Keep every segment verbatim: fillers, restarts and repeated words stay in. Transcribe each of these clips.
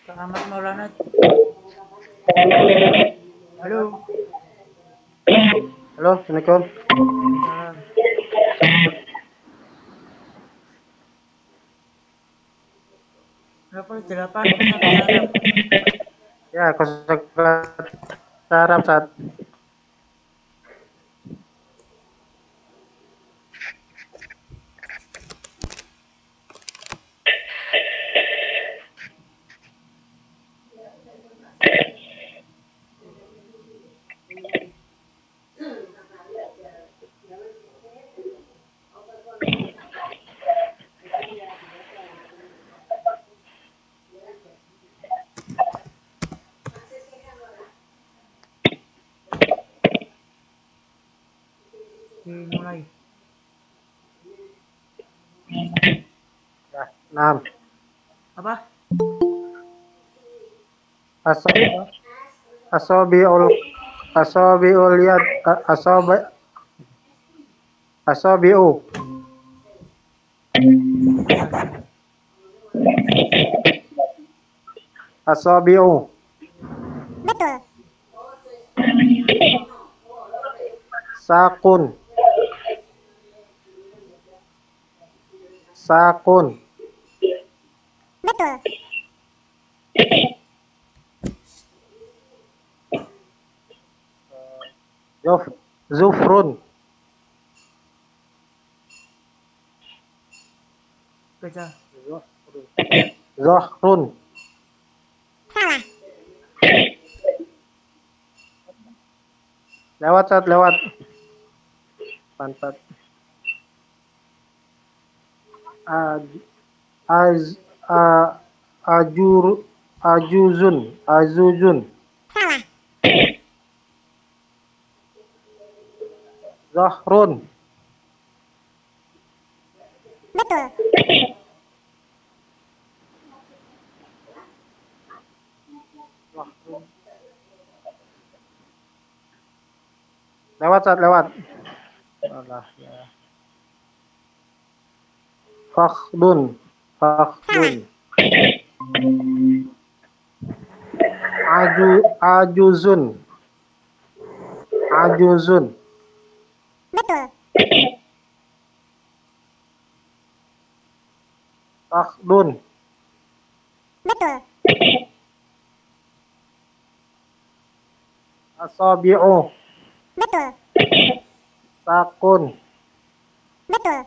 Ahmad Maulana. Halo. Halo, Assalamualaikum. Salam. Berapa delapan Arab? Ya, kosakata Arab saat Dimulai. ya, enam. Apa? Asobi asobiul asobiul yad asobi asobiu asobiu Betul. sakun sakun Betul. Zuf, zufrun Baca. zohrun Salah. lewat saat lewat pantat az az a, ajur ajuzun azuzun Salah. zohrun Betul. lewat saat lewat Alah, ya. Fakhdun fakhdun aju ajuzun ajuzun Betul. fakhdun Betul. asabi'u Betul. sakun Betul.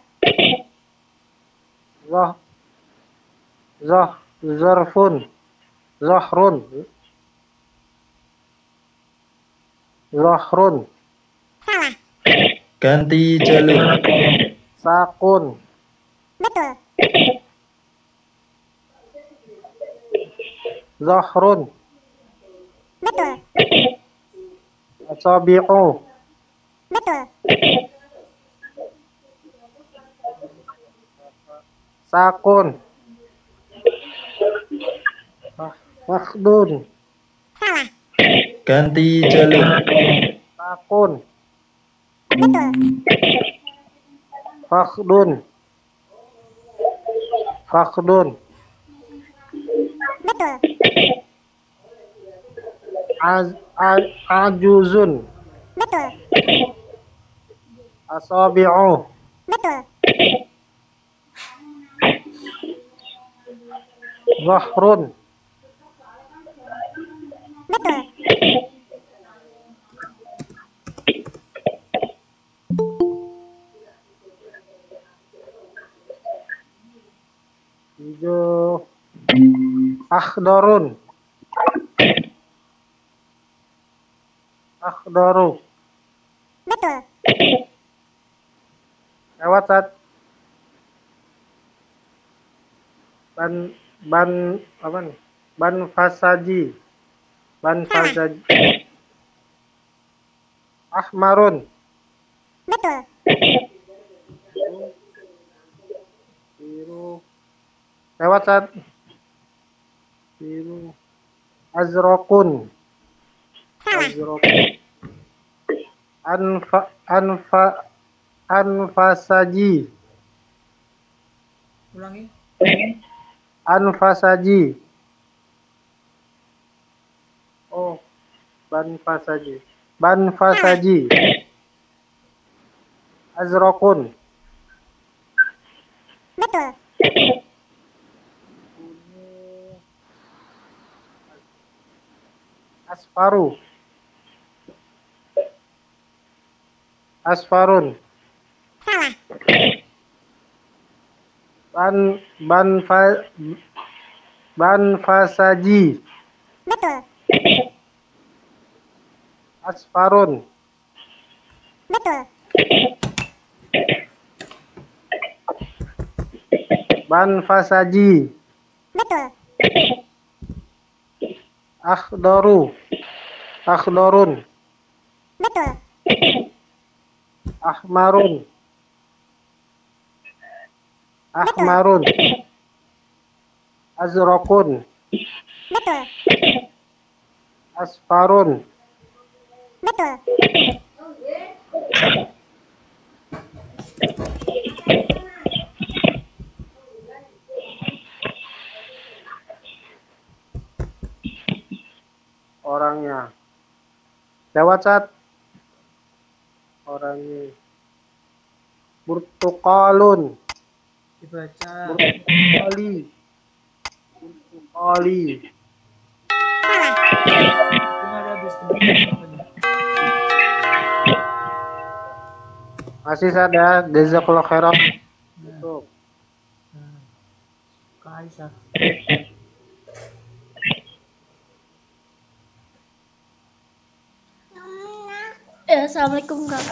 zah zah zarfun zahrun zahrun Salah. Ganti jalur. sakun Betul. zahrun Betul. asabi'u Betul. sakun fakhdun Salah. Ganti jalur. sakun Betul. fakhdun fakhdun Betul. az a- ajuzun Betul. asabi'u Betul. zahrun Betul. hijau akhdarun akhdaru Betul. lewat saat ban ban apa nih ban fasaji ban fasaji ahmarun Betul. biru lewat saat biru azraqun Salah. azraqun anfa anfa anfasaji Ulangi. anfasaji Ban fasaji. Ban fasaji. Azraqun. Betul. Asfaru. Asfarun. Salah. Ban ban fa, ban fasaji. Betul. Asfarun. Betul. Ban fasaji. Betul. Akhdaru. Akhdarun. Betul. Ahmarun. Ahmarun. Azraqun. Betul. Asfarun. Betul. Orangnya. Lewat Sat. Orangnya. Burtuqalun. Dibaca. Burtuqali. Burtuqali. Salah. Cuma ada habis teman-teman. Masih Sat ya. Jazakallah khairan. Nah, Tuh. nah. Kak Aisyah. Ya, assalamualaikum kak.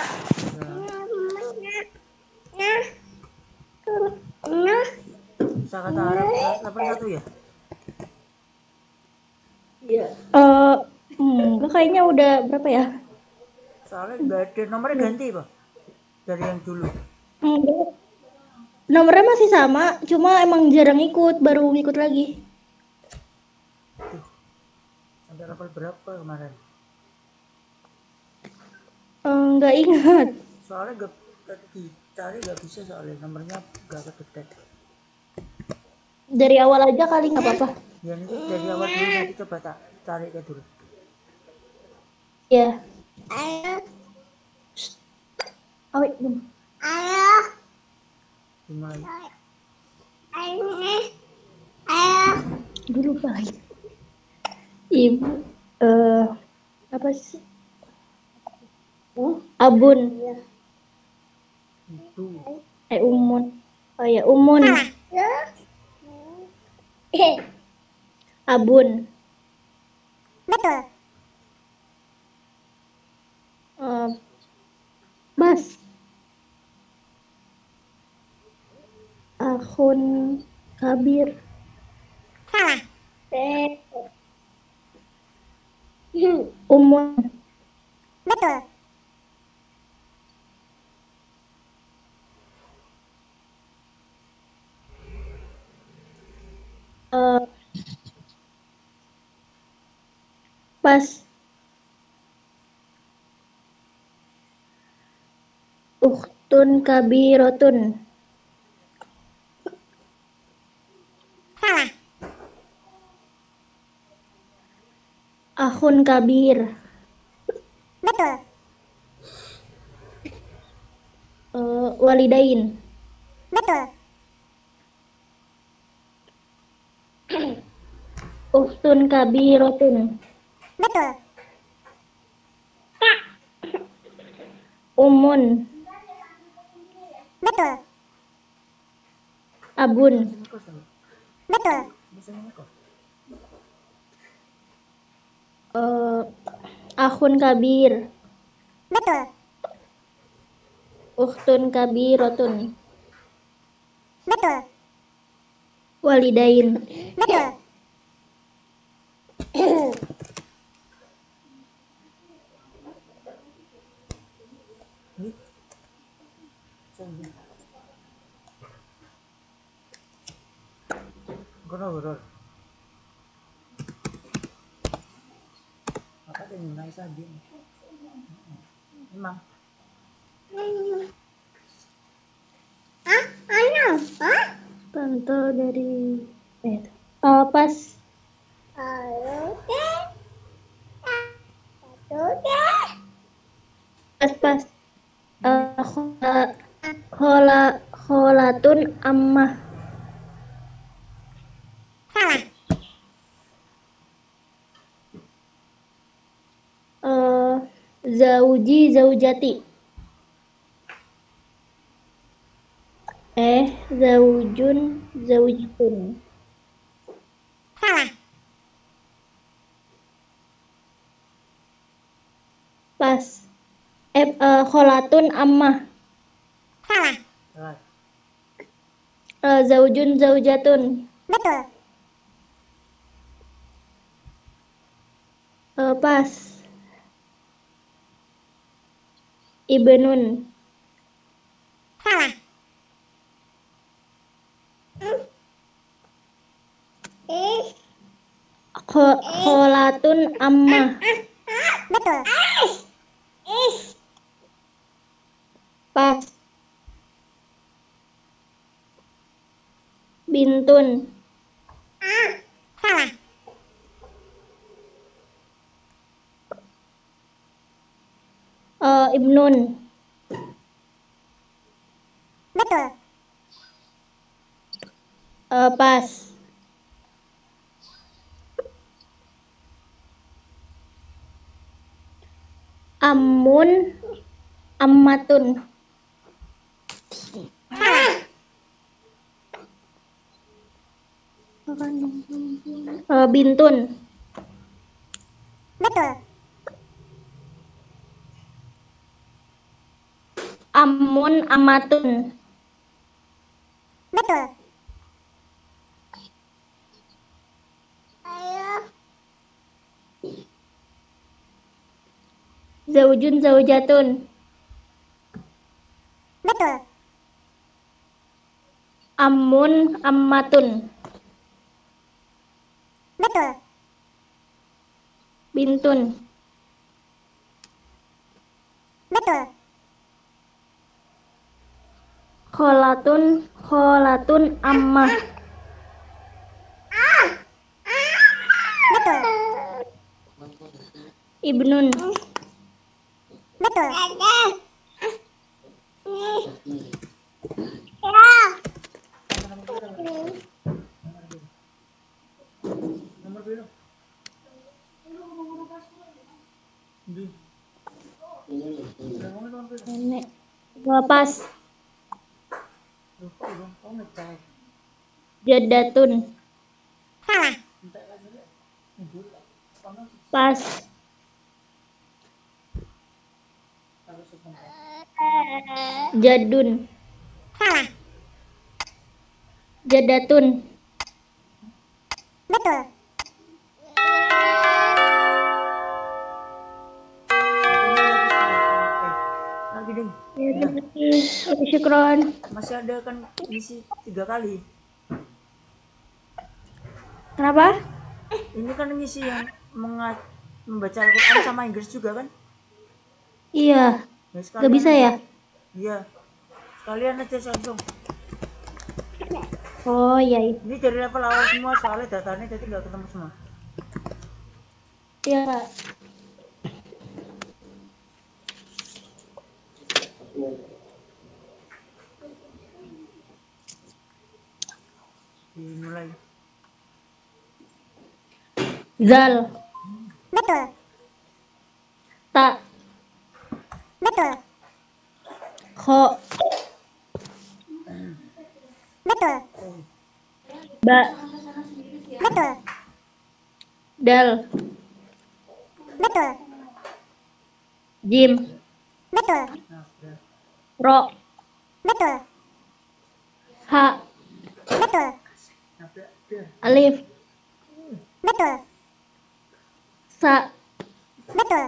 Nah, bisa kata Arab delapan satu ya? Iya. Eh, enggak kayaknya udah berapa ya? Soalnya nggak ada nomornya ganti pak dari yang dulu. Enggak. Nomornya masih sama, cuma emang jarang ikut, baru ikut lagi. Sampai level berapa kemarin? Eh, Enggak ingat. Soalnya nggak tadi dicari nggak bisa soalnya nomornya nggak kedetek. Dari awal aja kali nggak apa-apa. Yang itu dari awal dulu nanti coba tak cari ke dulu. Ya. Awet dulu. Dimulai. Dulu lupa lagi. Ibu. Eh, apa sih? Abun. Itu Eh, umun. Oh ya, umun. Abun. Betul. Eh, Mas. Akun kabir. Salah. Umun. Betul. Eh, pas. Ukhtun kabirotun. Salah. Akhun kabir. Betul. Eh, walidain. Betul. Ukhtun kabirotun. Betul. Umun. Betul. Abun. ngekos sama. Betul. Bisa ngekos. Eh, akhun kabir. Betul. Ukhtun kabirotun. Betul. Walidain. Betul. Ini. Sini. Goro goro. Apa yang nilai saja? Emang. Tante dari eh eh, pas Pas pas. Eh, khola khola kholatun ammah. Salah. Eh, zauji zaujati. Eh, zaujun zaujatun. Salah. Pas. Eh, eh, kholatun ammah. Salah. Salah. Eh, zaujun zaujatun. Betul. Eh, pas. Ibnun. Salah. Kho- kholatun ammah. Betul. Pas. Bintun. Salah. Eh, ibnun. Betul. Eh, pas. Amun ammatun. Salah. Eh, bintun. Betul. Amun amatun. Betul. Zaujun zaujatun. Betul. Amun ammatun. Betul. Bintun. Betul. Kholatun kholatun ammah. Betul. Ibnun. Betul. Nomor biru. Di. Udah, nomor biru. Nenek. Lepas. Lupa dong, kamu ngecek. Jadatun. Salah. Pas. Jadun. Salah. Jadatun. Betul. Eh, lagi ding. Oke, syukron. Masih ada kan isi tiga kali. Kenapa? Ini kan ngisi yang menga- membaca Al-Quran sama Inggris juga kan? Iya. Ya, sekalian Gak bisa aja. ya? Iya. Sekalian aja langsung. Oh iya. Iya. Ini dari level awal semua soalnya datanya jadi nggak ketemu semua. Iya, Kak. Dimulai. Zal. Betul. Tak. Betul. Kho. Betul. Ba. Betul. Dal. Betul. Jim. Betul. Nah, udah. Ro. Betul. Ha. Betul. Nah, udah, udah. Alif. Betul. Sa. Betul.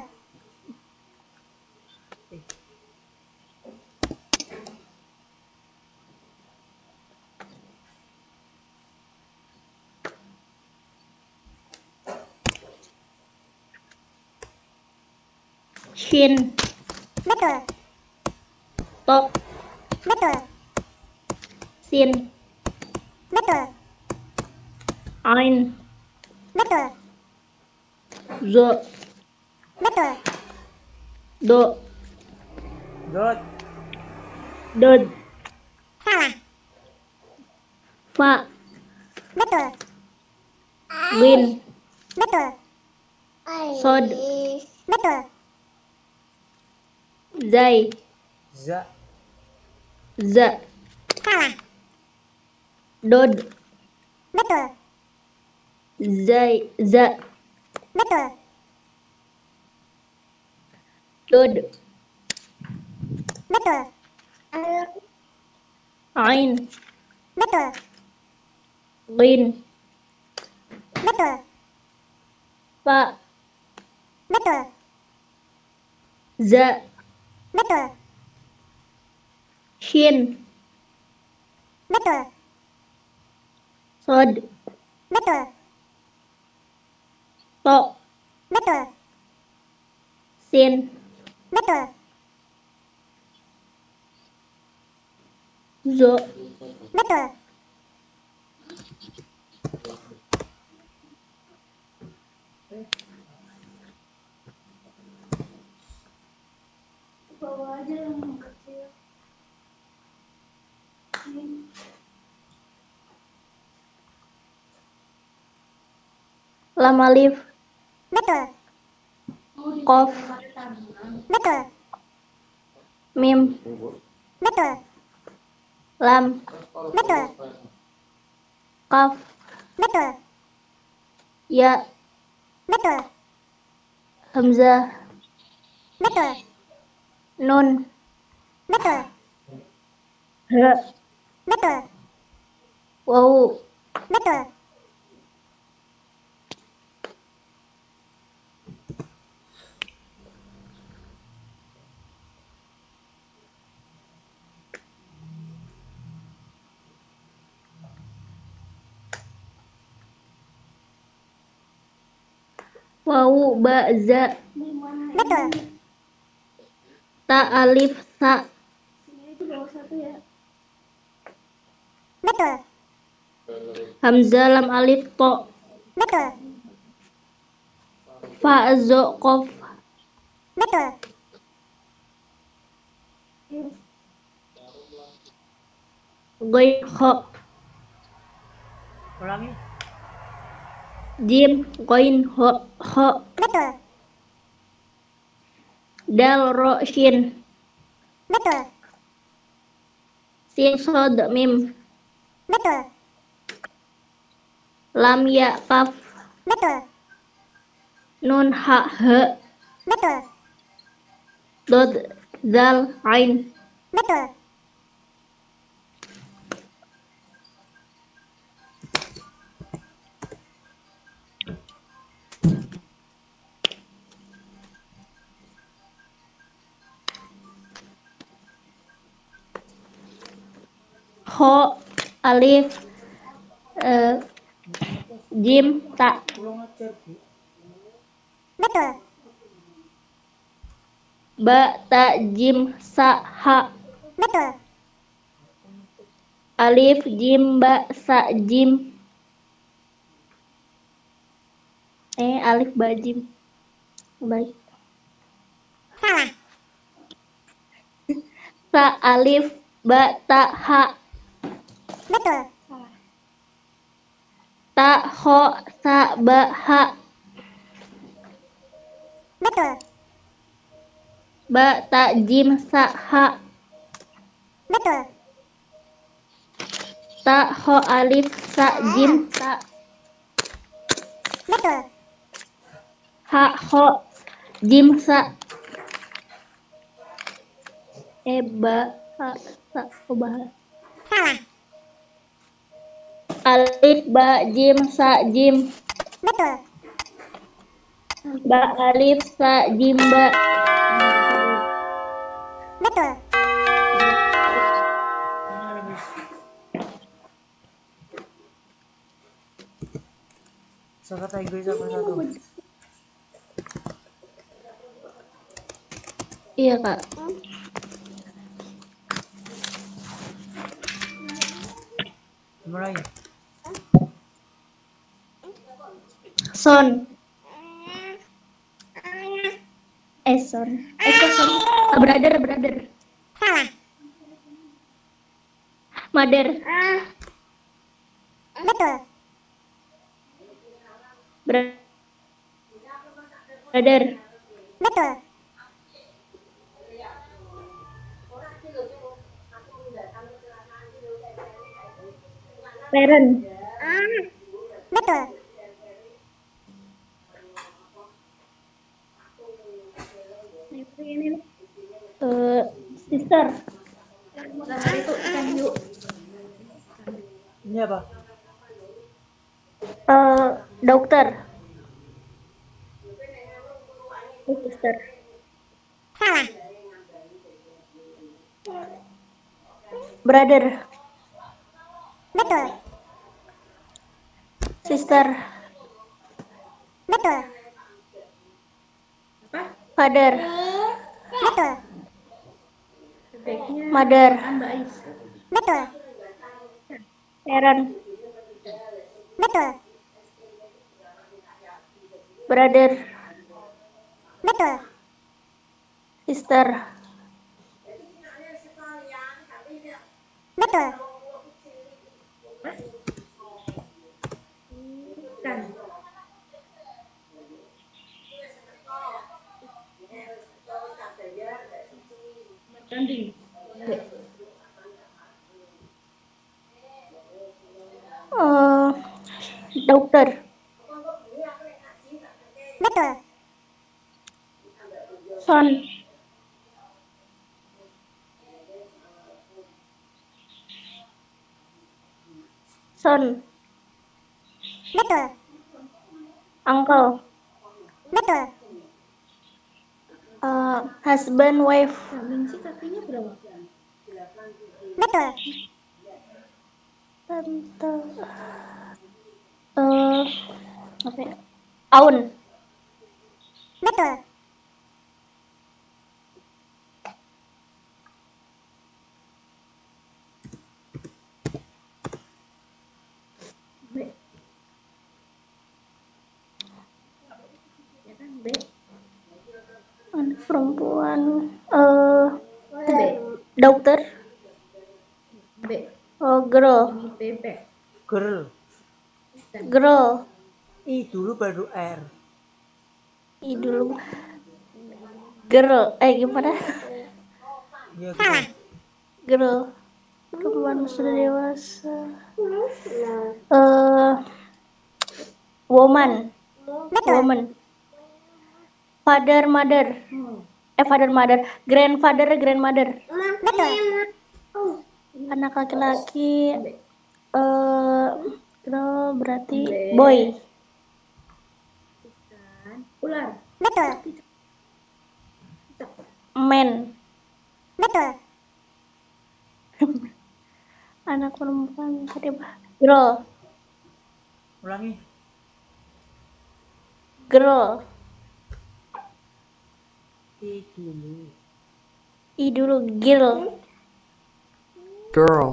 Shin. Betul. To. Betul. Sin. Betul. Ain. Betul. Zo. Betul. Do. Dot. Dod. Salah. Fa. Betul. Gin. Betul. Sod. Betul. Zai. Za. Za. Salah. Dod. Betul. Zai. Za. Betul. Dod. Betul. Ain. Betul. Gin. Betul. Fa. Betul. Za. Betul. Shin. Betul. Sod. Betul. To. Betul. Sin. Betul. Zo. Betul. Lam alif. Betul. Kof. Betul. Mim. Betul. Lam. Betul. Kaf. Betul. Ya. Betul. Hamzah. Betul. Nun. Betul. Ha. Betul. Wawu. Betul. Wawu. Ba. Za. Betul. Ta. Alif. Sa. Betul. Hamzah. Lam alif. To. Betul. Fa. Zo. Kof. Betul. Goin. Kho. Ulangi. Jim. Goin. Ho. Kho. Betul. Dal. Ro. Shin. Betul. Sin. Sod. Mim. Betul. Lam. Ya. Kaf. Betul. Nun. Ha. He. Betul. Dod. Zal. Ain. Betul. Kho. Alif. eh, Jim. Ta. Ulang aja, Bu. Betul. Ba. Ta. Jim. Sa. Ha. Betul. Alif. Jim. Ba. Sa. Jim. Eh, alif. Ba. Jim. Baik. Salah. Sa. Alif. Ba. Ta. Ha. Betul. Ta. Kho. Sa. Ba. Ha. Betul. Ba. Ta. Jim. Sa. Ha. Betul. Ta. Kho. Alif. Sa. Jim. Ta. Betul. Ha. Kho. Jim. Sa. Eh, ba. Ha. Sa. Oh, ba. Salah. Alif. Ba. Jim. Sa. Jim. Betul. Ba. Alif. Sa. Jim. Ba. Betul. Ini habis. Saya kata Inggris apa satu? Iya, Kak. Mulai. Son. Eh, sorry. Eh, kok sorry. Ah, brother, brother. Salah. Mother. Betul. Bra- Brother. Betul. Parent. Betul. Eh, sister. Itu ikan hiu. Ini apa? Eh, dokter. Oh, sister. Salah. Brother. Betul. Sister. Betul. Father. Betul. Mother. Betul. Parent. Betul. Brother. Betul. Sister. Betul. Eh, dokter. Betul. Son. Son. Betul. Uncle. Betul. Eh, husband, wife. Betul. Tante. Eh, apa ya? Aun. Betul. Anak perempuan. Eh, dokter. Oh, girl. Girl. Girl. I dulu baru R. I dulu. Girl. Eh, gimana? Iya Salah. girl. Girl. Perempuan sudah dewasa. Eh, woman. Betul. Woman. Father, mother. Eh, father, mother. Grandfather, grandmother. Betul. Anak laki-laki. Eh, girl berarti boy. Betul. Man. Betul. Anak perempuan tadi apa? Girl. Ulangi. Girl. I dulu. I dulu girl. Girl.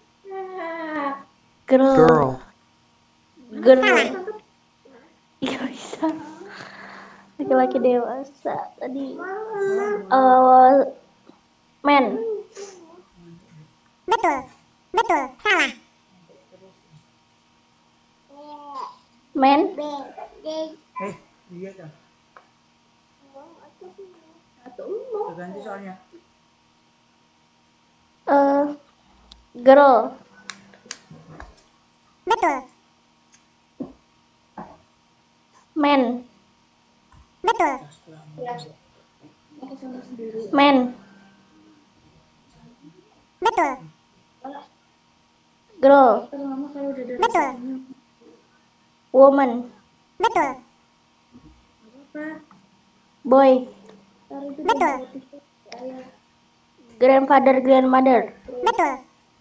Girl. Girl. Girl. Iya bisa. Laki-laki dewasa tadi. Eh, man. Betul. Betul. Salah. Man. Eh, iya kan. Ganti soalnya. Eh, girl. Betul. Man. Betul. Man. Betul. Girl. Betul. Woman. Betul. Boy. Betul. Grandfather, grandmother. Betul.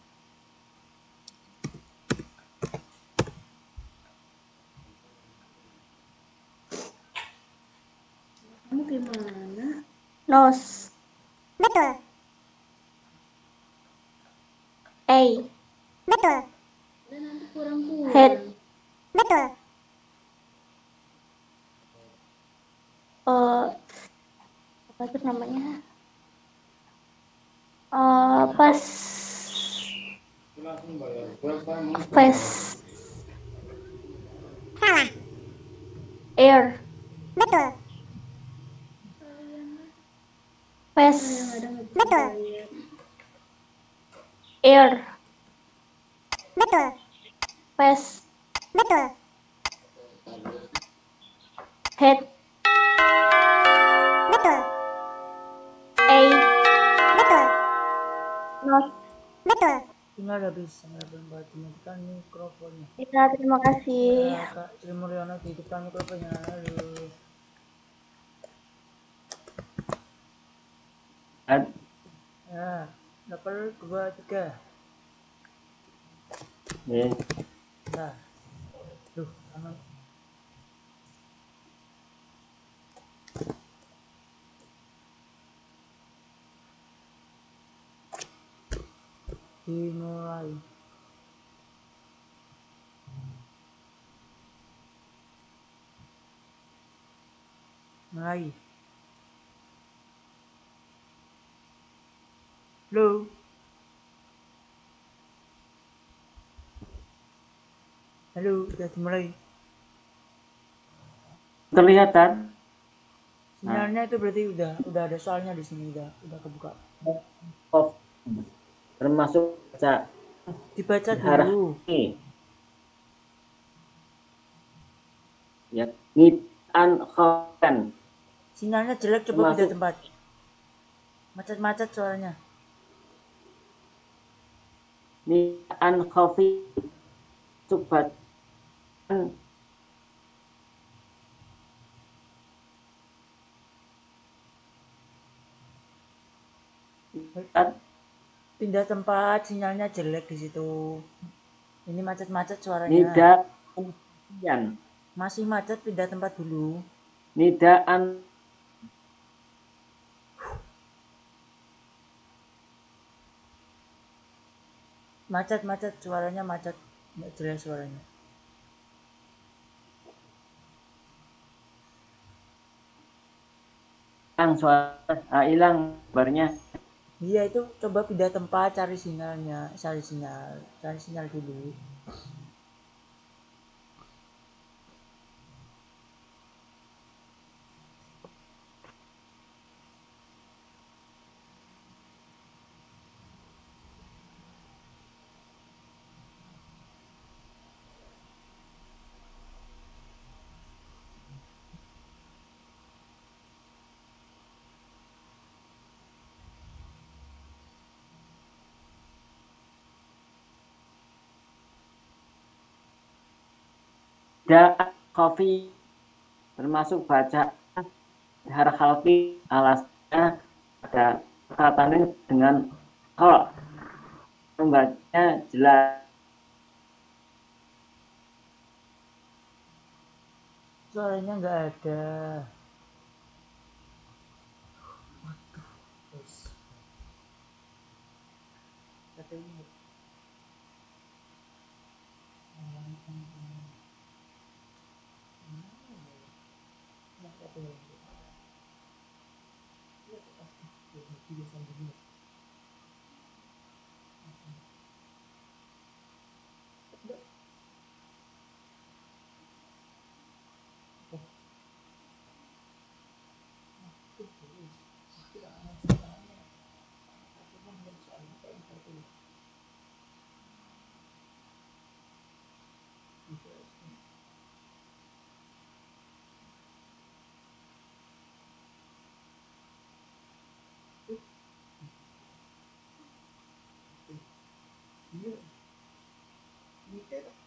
Nose. Betul. A. Betul. Head. Betul. Eh, apa tuh namanya? Eh, pas space Salah. air, Betul. space Betul. air, Betul. space Betul. head, Betul. a, Betul. not. Betul. Tinggal udah bisa buat menghidupkan mikrofonnya. Ya, terima kasih. Ya, Kak Sri Mulyono hidupkan mikrofonnya. Halo. Ad- Ya, level dua tiga. Ya. Nah, duh, aman. Dimulai. Mulai. Halo. Halo, udah dimulai. Kelihatan? Sinyalnya itu berarti udah udah ada soalnya di sini, udah udah kebuka. Off. Termasuk baca Dibaca harah dulu. ini. Ya, nitan khokan. Sinyalnya jelek, coba pindah Termasuk tempat. Macet-macet suaranya. nitan khofi. Subat. Pindah tempat, sinyalnya jelek di situ. Ini macet-macet suaranya. Nida an. Masih macet, pindah tempat dulu. Nidaan Macet-macet suaranya, macet. Nggak jelas suaranya. hilang suara, ah, hilang kabarnya. Iya, itu coba pindah tempat, cari sinyalnya, cari sinyal, cari sinyal dulu. Nidaan khofi termasuk baca harah khalfi alasnya ada katanya dengan kol. Membacanya jelas. Suaranya nggak ada. Katanya. Iya. Ini